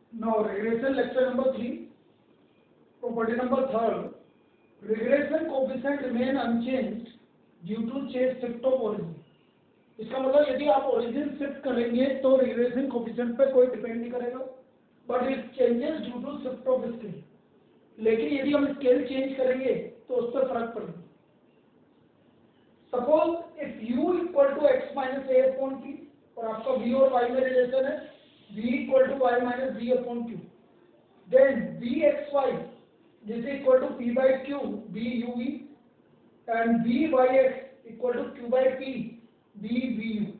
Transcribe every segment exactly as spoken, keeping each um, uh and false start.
Now regression lecture number three, property number third. Regression coefficient remain unchanged due to change shift of origin. इसका मतलब यदि आप origin shift करेंगे तो regression coefficient पे कोई डिपेंड नहीं करेगा, but it changes due to shift of scale. लेकिन यदि हम स्केल चेंज करेंगे तो उस पर फर्क पड़ेगा. Suppose if u equal to x minus a upon t, और आपका v और y में रिलेशन है v equal to y minus v upon q, then v x y this equal to p by q v u v and v y x equal to q by p v v u.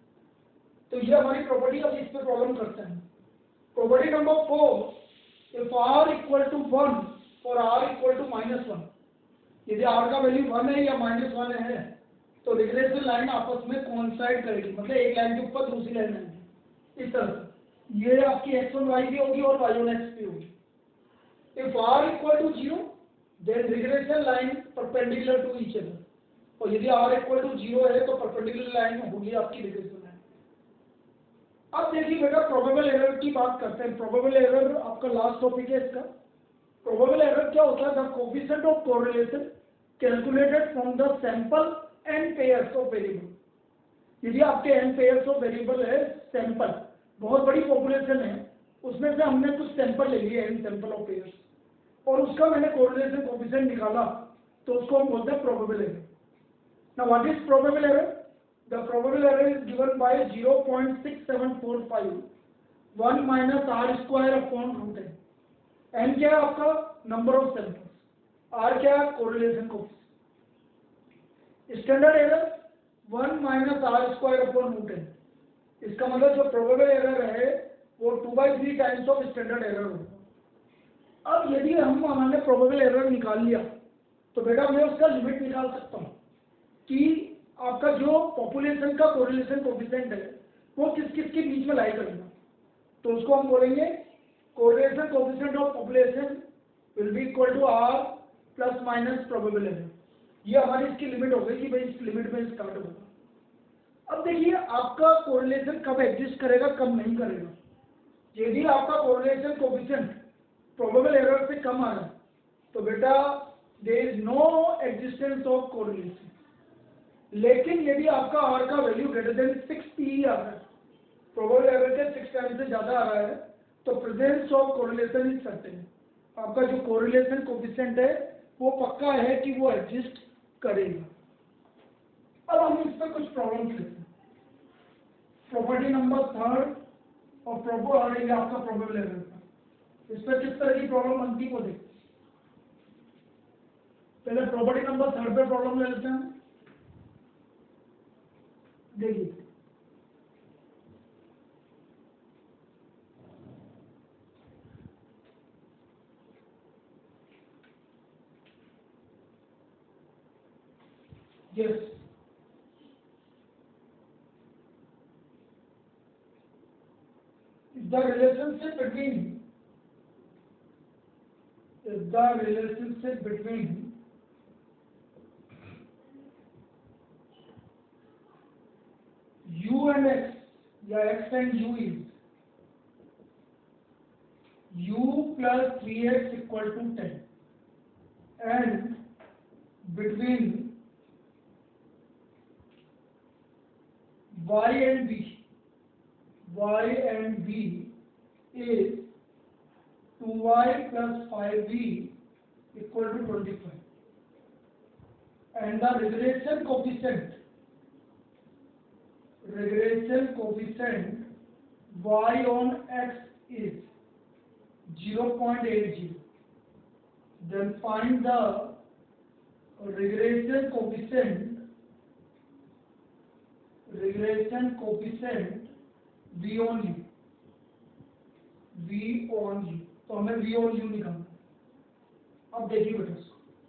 तो ये हमारी property. अब इस पे problem करते हैं. Property number four, if r equal to one और r equal to minus one, यदि r का वैल्यू वन है या माइनस वन है तो रिग्रेशन लाइन आपस में कोइंसाइड करेगी, मतलब एक लाइन के ऊपर दूसरी लाइन आएगी. इस तरह से ये आपकी एक्स वन वाई भी होगी और वाई वन एक्स भी होगी. If r equal to zero then regression line perpendicular to each other, और यदि r इक्वल टू जीरो है तो परपेंडिकुलर लाइन होगी आपकी रिग्रेशन लाइन. अब देखिए बेटा, प्रोबेबल एरर की बात करते हैं. प्रोबेबल एरर आपका लास्ट टॉपिक है इसका. प्रोबेबल एरर क्या होता है? The coefficient of correlation calculated from the sample n pairs of variable. यदि आपके एन पेयर्स ऑफ वेरिएबल है, सैंपल बहुत बड़ी पॉपुलेशन है, उसमें से हमने कुछ सैंपल ले लिए एन सैंपल ऑफ पेयर्स, और उसका मैंने कोरिलेशन कोएफिशिएंट निकाला, तो उसको हम बोलते हैं probable error. Now what is probable error? The probable error is given by zero point six seven four five, one minus r square upon root n. n क्या है आपका? Number of samples. r क्या है? Correlation coefficient. Standard error one minus r square upon root n. इसका मतलब जो probable error है वो two by three times of standard error होगा. अब यदि हम हमने probable error निकाल लिया तो बेटा मैं उसका लिमिट निकाल सकता हूँ कि आपका जो पॉपुलेशन का कोरिलेशन कोएफिशिएंट है वो किस किस के बीच में लाई करेगा. तो उसको हम बोलेंगे correlation coefficient of population will be equal to r plus minus probable error. ये हमारी इसकी लिमिट हो गई कि भाई इस लिमिट में स्टार्ट होगा. अब देखिए आपका कोरिलेशन कब एग्जिस्ट करेगा, कब नहीं करेगा. यदि आपका कोरिलेशन कोएफिशिएंट प्रोबेबल एरर से कम आ रहा है तो बेटा there is no existence of correlation. लेकिन यदि आपका r का value greater than six P आ रहा है, प्रोबेबल एरर के सिक्स टाइम से ज्यादा आ रहा है, तो presence of correlation is certain. आपका जो कोरिलेशन कोएफिशिएंट है वो पक्का है कि वो एग्जिस्ट करेगा. अब हम इस पर कुछ प्रॉब्लम लेते हैं. प्रॉपर्टी नंबर थर्ड और प्रोबेबल आपका प्रोबेबल एरर का, इस पर किस तरह की प्रॉब्लम बनती है वो देखते हैं. पहले प्रॉपर्टी नंबर थर्ड पे प्रॉब्लम ले लेते हैं. देखिए yes, if the relationship between if the relationship between u and x या x and u is u plus three x equal to ten, and between y and b y and b is two y plus five b equal to twenty-five, and the regression coefficient regression coefficient y on x is zero point eight zero. Then find the regression coefficient regression coefficient v on u v on u. तो हमें v on u निकालना. अब देखिए बेटा,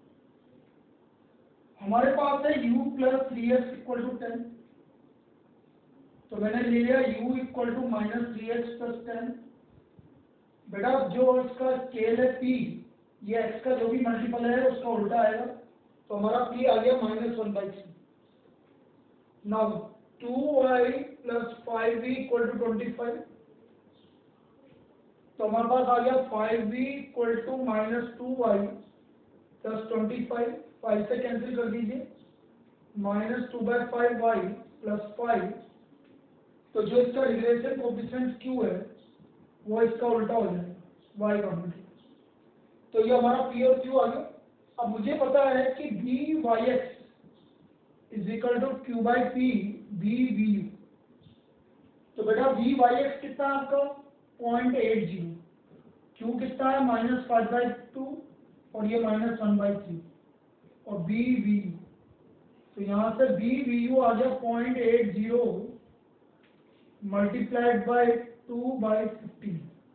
हमारे पास है u plus three x equal to ten, तो मैंने ले लिया u equal to minus three x plus ten. बेटा जो इसका स्केल है p, ये x का जो भी मल्टीपल है उसका उल्टा आएगा, तो हमारा p आ गया minus one by three. Now two y plus five b equal to twenty five. तो हमारे पास आ गया five b equal to minus two y plus twenty five, five से कैंसिल कर दीजिए, minus two by five y plus five. तो जो इसका रिग्रेशन कोफिशिएंट क्यू है वो इसका उल्टा हो जाएगा, वाई का उल्टा। तो ये हमारा पी और क्यू आ गया। अब मुझे पता है कि b y x is equal to q by p b v u. तो बेटा बी वाई एक्स कितना है आपका पॉइंट एट जीरो, क्यू कितना है माइनस फाइव बाई टू और ये माइनस वन बाई थ्री, और बी वी यू, तो यहाँ से बी वी यू आ गया point eight zero multiplied by two by fifteen,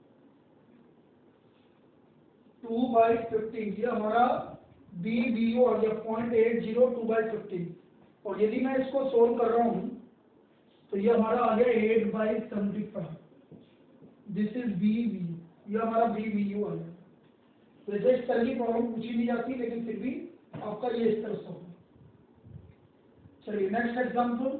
two by fifteen, ये हमारा बी वी यू आ गया point eight zero two by fifteen. और यदि मैं इसको सोल्व कर रहा हूँ तो ये हमारा आ गया eight by seventy five, this is b v u, ये हमारा बी वी यू आ गया। वैसे इस तरह की प्रॉब्लम पूछी नहीं जाती, लेकिन फिर भी आपका ये इस तरह से होगा। चलिए नेक्स्ट एग्जाम्पल,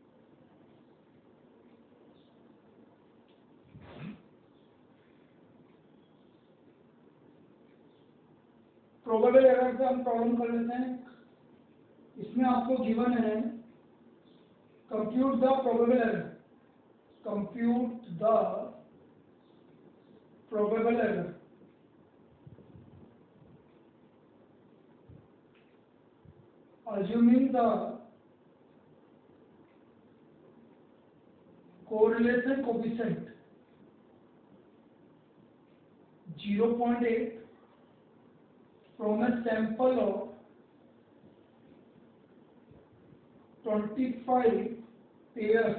प्रोबेबल एरर से हम प्रॉब्लम कर लेते हैं। इसमें आपको गिवन है compute the probable error, compute the probable error, assuming the correlation coefficient zero point eight from a sample of twenty-five pairs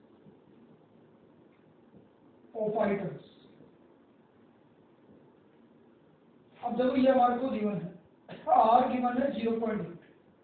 of items। अब देखो ये हमारे को गिवन है, आर गिवन है जीरो पॉइंट एट,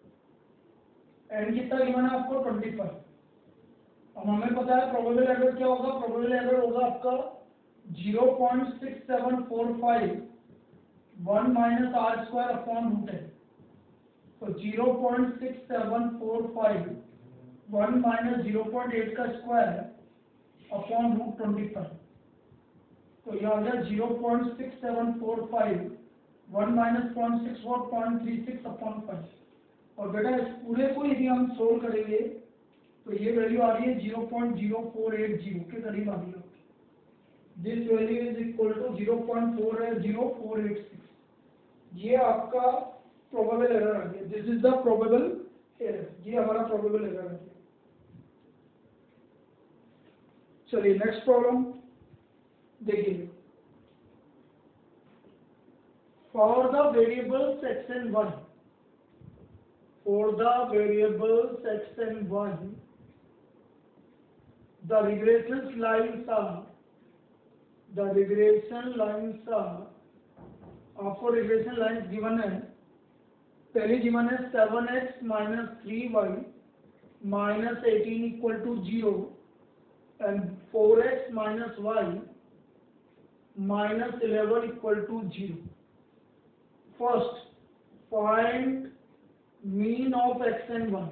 एन कितना given है आपको ट्वेंटी फाइव। अब हमें पता है प्रोबेबल एरर क्या होगा, प्रोबेबल एरर होगा आपका zero point six seven four five one minus r square upon root n. तो zero point six seven four five one minus zero point eight का square upon root twenty five, तो यह आ गया zero point six seven four five one minus point six four point three six upon five. और बेटा इस पूरे को यदि हम सोल्व करेंगे तो ये वैल्यू आ रही है zero point zero four eight zero के करीब आ रही है। This value is equal to zero point four zero four eight six, ये आपका प्रोबेबल एरर आ गया। This is the probable error, ये हमारा प्रोबेबल एरर आ गया। चलिए नेक्स्ट प्रॉब्लम देखिए, for the variables x and one, for the variables x and y, the regression lines are, the regression lines are, आपको regression lines given है, पहली given है seven x minus three y minus eighteen equal to zero and four x minus y minus eleven equal to zero। First, find mean of x and one,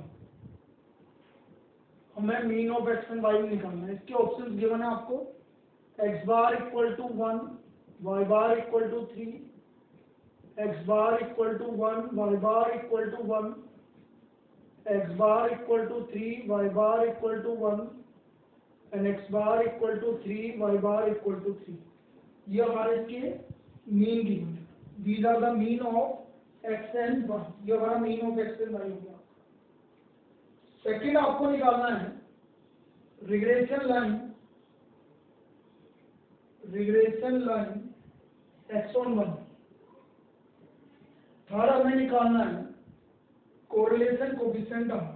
हमें mean of x and y निकालना है। इसके options given है आपको, x bar equal to one, y bar equal to three, x bar equal to one, y bar equal to one, x bar equal to three, y bar equal to one and x bar equal to three, y bar equal to three. ये हमारे इसके mean given है। These are the mean of x and one, ये हमारा mean of x and y होगा। Second आपको निकालना है regression line, regression line x on one. Third हमें निकालना है correlation coefficient r,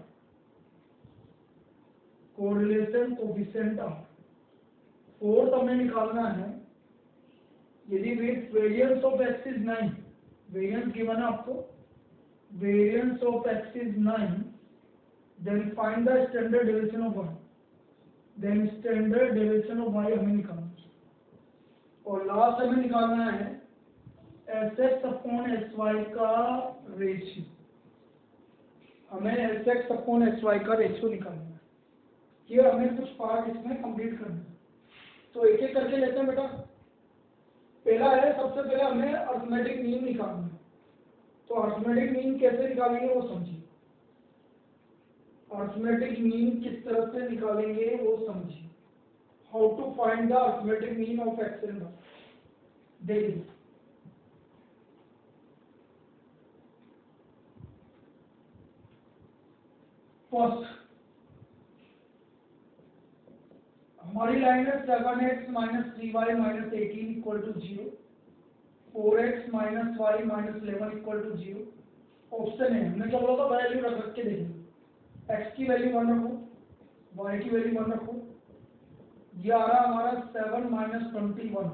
correlation coefficient r. Fourth हमें निकालना है यदि variance of x is nine, variance given है आपको, variance of x is nine, then find the standard deviation of one, then standard deviation of y हमें निकालना है। और लास्ट हमें निकालना है s x upon s y का रेशियो, हमें s x upon s y का रेशियो निकालना है। ये हमें कुछ पार्ट इसमें कंप्लीट करना है, तो एक एक करके लेते हैं बेटा। पहला है, सबसे पहले हमें अर्थमेटिक मीन निकालना है। तो अर्थमेटिक मीन कैसे निकालेंगे वो समझिए। अर्थमेटिक मीन किस तरह से निकालेंगे वो समझिए। How to find the arithmetic mean of x and y, देखिए। फर्स्ट हमारी लाइन है seven x minus three y minus eighteen equal to zero, four x minus y minus eleven equal to zero. Option है, हमने क्या बोला था, value रख रख के देखेंगे। एक्स की वैल्यू वन रखो, वाई की वैल्यू वन रखो। ये आ रहा हमारा seven minus twenty one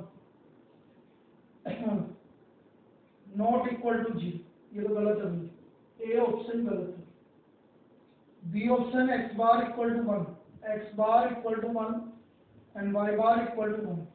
not equal to zero, ये तो गलत है, ए ऑप्शन गलत है। B option x bar equal to one, x bar equal to one and y bar equal to one.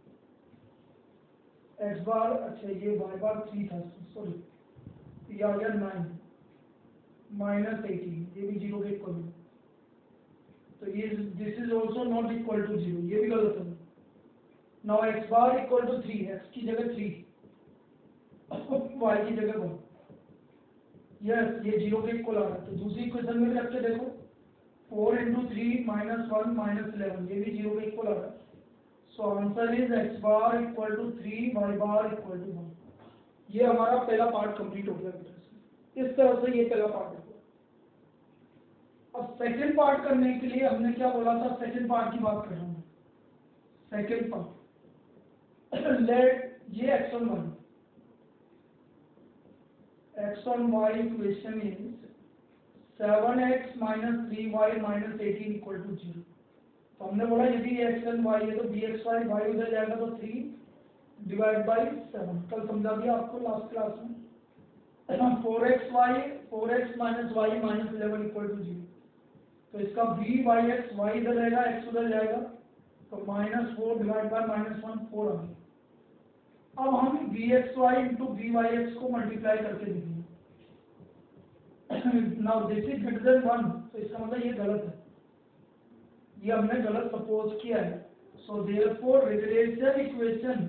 X bar, अच्छा ये वाई बार थ्री था, sorry, ये आ गया नाइन माइनस एटीन, ये भी जीरो के इक्वल है। तो ये this is also not equal to zero, ये भी गलत है। Now x bar equal to three, x की जगह थ्री, वाई की जगह वन। यस, ये जीरो के इक्वल आ रहा है। तो दूसरी इक्वेशन में भी रख के देखो, four into three minus one minus eleven, ये भी जीरो के इक्वल आ रहा है। So answer is x bar equal to three, y bar equal to one. ये हमारा पहला पार्ट कंप्लीट हो गया बेटा। इस तरह से ये पहला पार्ट हो गया। अब सेकंड पार्ट करने के लिए हमने क्या बोला था, सेकंड पार्ट की बात कर रहा हूँ। सेकंड पार्ट लेट ये x on one, x on y equation is seven x minus three y minus eighteen equal to zero. तो हमने बोला यदि एक्स एंड वाई है तो बी एक्स वाई, वाई उधर जाएगा तो थ्री डिवाइड बाई सेवन। कल समझा दिया आपको लास्ट क्लास में। Four x y, four x minus y minus eleven equal to zero. तो इसका बी वाई एक्स, वाई इधर रहेगा, एक्स उधर जाएगा, तो minus four divide by minus one, four आ गया। अब हम b x y into b y x को मल्टीप्लाई करके देखेंगे। Now this is greater than one, तो इसका मतलब ये गलत है, ये हमने गलत सपोज किया है। So therefore regression equation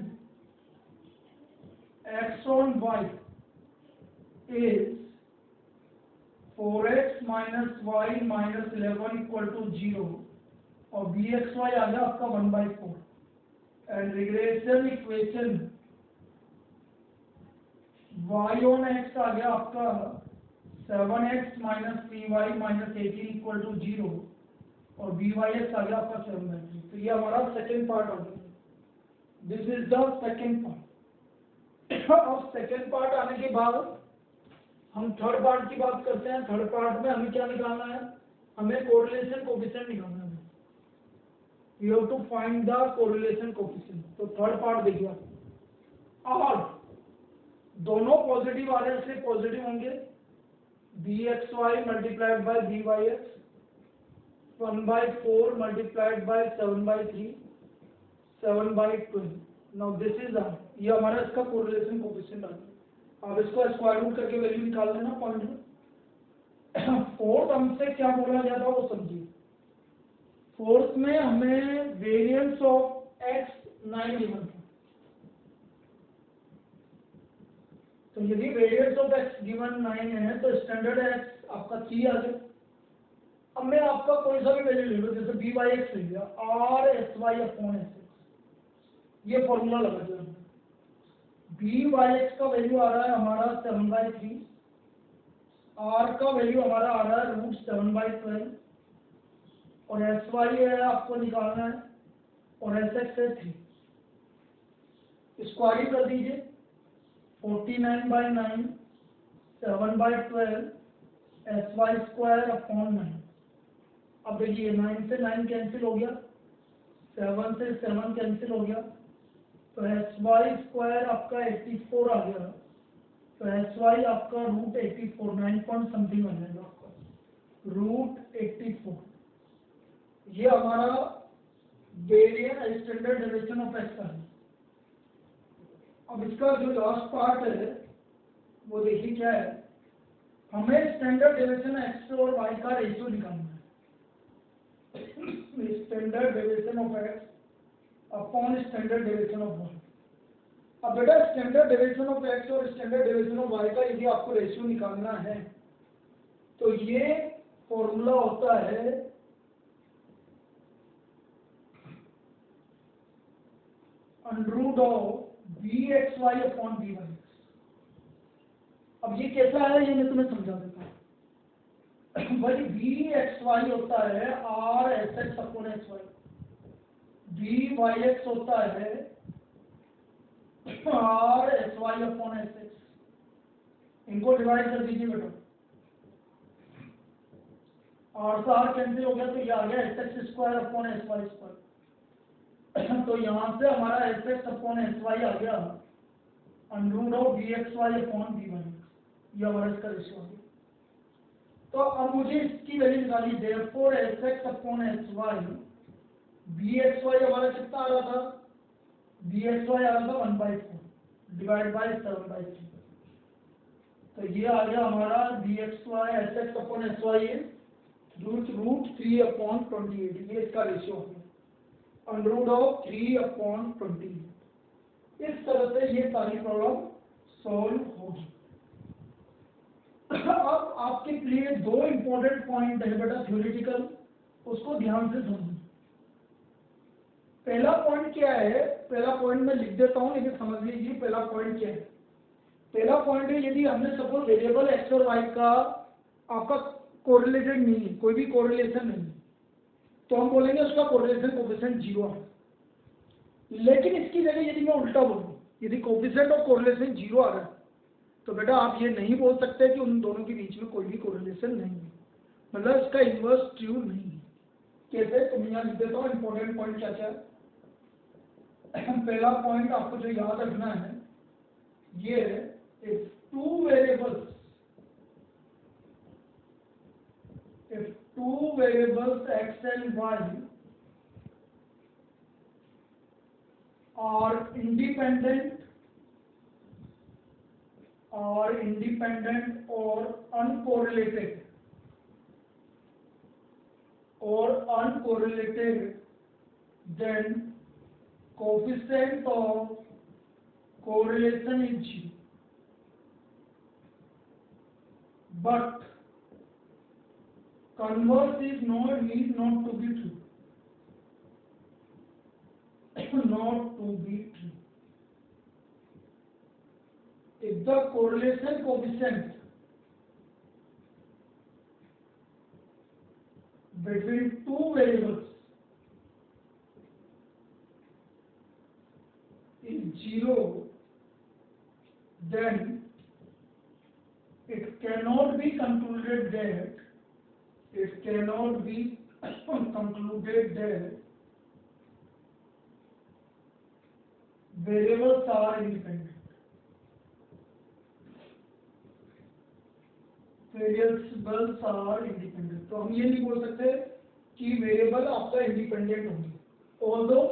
x on y is four x minus y minus eleven equal to zero और bxy आ गया आपका one by four and regression equation y on x आ गया आपका seven x minus three y minus eighteen equal to zero और byx आ गया आपका सेवन by थ्री। तो ये हमारा सेकंड पार्ट आ गया। This is the second part. अब सेकंड पार्ट आने के बाद हम थर्ड पार्ट की बात करते हैं। थर्ड पार्ट में हमें क्या निकालना है, हमें कोरिलेशन कोफिशिएंट निकालना है। We have to find the correlation coefficient. तो थर्ड पार्ट देखिए, और दोनों पॉजिटिव आ रहे हैं, पॉजिटिव होंगे। B x y multiplied by b y x, one by four multiplied by seven by three, seven by twelve. Now this is r, ये हमारा इसका कोरिलेशन कोफिशिएंट आ गया। अब इसको स्क्वायर रूट करके वैल्यू निकाल लेना पॉइंट में। फोर्थ हमसे क्या बोला गया था वो समझिए। फोर्थ में हमें variance of x nine given था। तो यदि variance of x given nine है तो स्टैंडर्ड एक्स आपका थ्री आ गया। अब मैं आपका कोई सा भी वैल्यू ले लो, जैसे बी वाई एक्स ले लिया, r s y upon s x, ये फॉर्मूला लगा दिया। बी वाई एक्स का वैल्यू आ रहा है हमारा सेवन बाई थ्री, आर का वैल्यू हमारा आ रहा है रूट सेवन बाई ट्वेल्व, और एस वाई है आपको निकालना है, और एस एक्स है थ्री। स्क्वायरिंग कर दीजिए, forty nine by nine, seven by twelve, s y square upon nine. अब देखिए नाइन से नाइन कैंसिल हो गया, सेवन से सेवन कैंसिल हो गया, तो एस वाई स्क्वायर आपका एट्टी फोर आ गया। तो एस वाई आपका root eighty four, nine point something आ जाएगा आपका रूट एट्टी फोर। ये हमारा variance standard deviation of x है। अब इसका जो लास्ट पार्ट है वो देखिए क्या है, हमें स्टैंडर्ड डेविएशन एक्स और वाई का रेशियो निकालना है। Standard deviation of x upon standard deviation of y. अब बेटा स्टैंडर्ड डेविएशन ऑफ एक्स और स्टैंडर्ड डेविएशन ऑफ वाई का यदि आपको रेशियो निकालना है तो ये फॉर्मूला होता है under root of b x y upon b y. अब ये कैसा है ये मैं तुम्हें समझा देता हूं। भाई बी एक्स वाई होता है r s x upon x y, b y x होता है r s y upon s x. इनको डिवाइड कर दीजिए बेटा, आर से आर कैंसिल हो गया तो ये आ गया s x square upon s y square. तो यहां से हमारा s x upon s y आ गया under root of b x y upon b y, ये हमारा इसका रेशियो आ गया। तो अब मुझे इसकी वैल्यू निकाली, therefore s x upon s y, b x y हमारा कितना आ रहा था, बी एक्स वाई आ रहा था one by four divide by seven by three. तो ये आ गया हमारा b x y s x upon s y root root three upon twenty eight, ये इसका रेशियो हो गया under root of three upon twenty eight. इस तरह से ये सारी प्रॉब्लम सॉल्व होगी। अब आपके लिए दो इंपॉर्टेंट पॉइंट है बेटा थ्योरेटिकल, उसको ध्यान से समझिए। पहला पॉइंट क्या है, पहला पॉइंट मैं लिख देता हूं लेकिन समझ लीजिए पहला पॉइंट क्या है। पहला पॉइंट है यदि हमने सपोज वेरिएबल एक्स और वाई का आपका कोरिलेटेड नहीं है, कोई भी कोरिलेशन नहीं है, तो हम बोलेंगे उसका कोरिलेशन कोफिशिएंट जीरो है। लेकिन इसकी जगह यदि मैं उल्टा बोलूं, यदि कोफिशिएंट और कोरिलेशन जीरो आ रहा है तो बेटा आप ये नहीं बोल सकते कि उन दोनों के बीच में कोई भी कोरिलेशन नहीं है, मतलब इसका इन्वर्स ट्रू नहीं है। कैसे, तो मैं यहाँ लिख देता हूँ इंपॉर्टेंट पॉइंट क्या क्या है। पहला पॉइंट आपको जो याद रखना है ये है, if two variables if two variables x and y are independent or independent or uncorrelated or uncorrelated, then coefficient of correlation is zero. But converse is not need not to be true. Not to be true. If the correlation coefficient between two variables is zero, then it cannot be concluded that it cannot be concluded that variables are independent. Variables are independent. तो हम ये नहीं बोल सकते कि variable आपका independent होंगे, although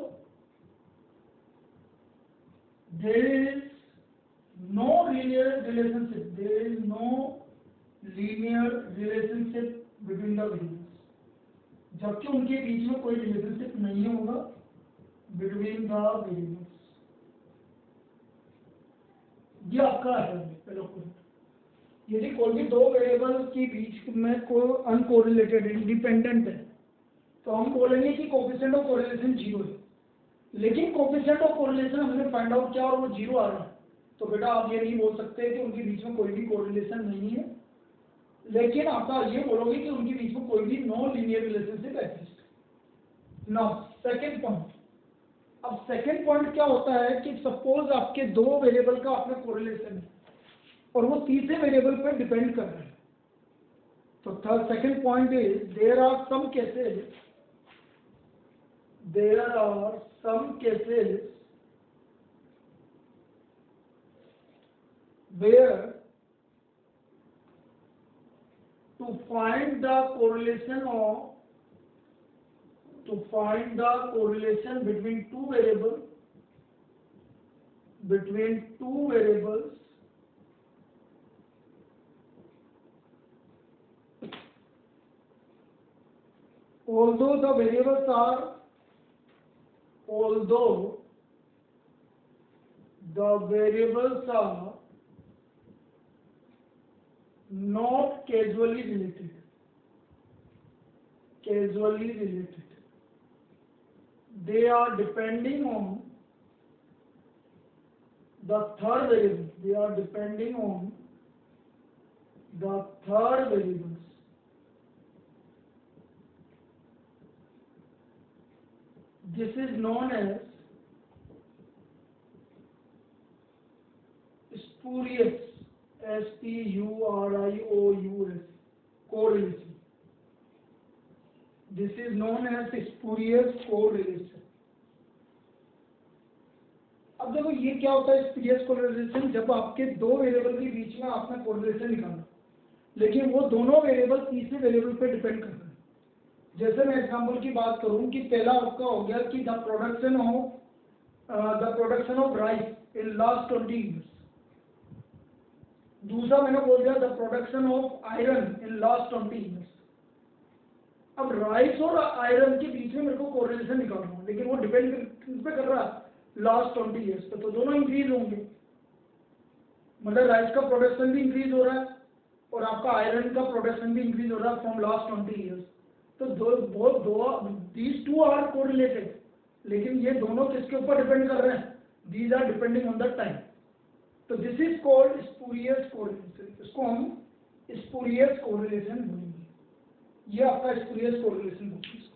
there is no linear relationship, there is no linear relationship between the variables, जबकि उनके बीच में कोई रिलेशनशिप नहीं होगा between the variables। ये आपका है पहला पॉइंट। यदि कोई भी दो वेरिएबल के बीच में कोई अनकोरिलेटेड इंडिपेंडेंट है तो हम बोलेंगे कि कोफिशिएंट ऑफ कोरिलेशन जीरो है। लेकिन कोफिशिएंट ऑफ कोरिलेशन हमने फाइंड आउट किया और वो जीरो आ रहा है, तो बेटा आप ये नहीं बोल सकते कि उनके बीच में कोई भी कोरिलेशन नहीं है, लेकिन आप ये बोलोगे कि उनके बीच में कोई भी non linear relationship exist. Now second point. अब सेकंड पॉइंट क्या होता है कि सपोज आपके दो वेरिएबल का आपका कोरिलेशन है और वो तीसरे वेरिएबल पर डिपेंड कर रहा है, तो third second point is there are some cases there are some cases where to find the correlation of to find the correlation between two variables between two variables although the variables are although the variables are not causally related. Causally related. They are depending on the third variable. They are depending on the third variables. This is known as spurious, S P U R I O U S, correlation. This is known as spurious correlation. अब देखो ये क्या होता है spurious correlation, जब आपके दो variable के बीच में आपने कोरिलेशन निकाला, लेकिन वो दोनों वेरिएबल तीसरे वेरिएबल पे डिपेंड कर रहे हैं। जैसे मैं एग्जांपल की बात करूं कि पहला आपका हो गया कि the production of the production of rice in last twenty years, दूसरा मैंने बोल दिया the production of iron in last twenty years. अब राइस और आयरन के बीच में मेरे को कोरिलेशन निकालना है, लेकिन वो डिपेंड किस पे कर रहा है, लास्ट ट्वेंटी ईयर्स पे, तो दोनों इंक्रीज होंगे। मतलब राइस का प्रोडक्शन भी इंक्रीज हो रहा है और आपका आयरन का प्रोडक्शन भी इंक्रीज हो रहा है फ्रॉम लास्ट ट्वेंटी ईयर्स। तो दो बोथ दो दीज टू आर कोरिलेटेड, लेकिन ये दोनों किसके ऊपर डिपेंड कर रहे हैं, these are depending on the time. तो this is called spurious correlation, इसको हम स्पूरियस कोरिलेशन बोलेंगे। ये आपका स्पूरियस कोरिलेशन बोलेंगे।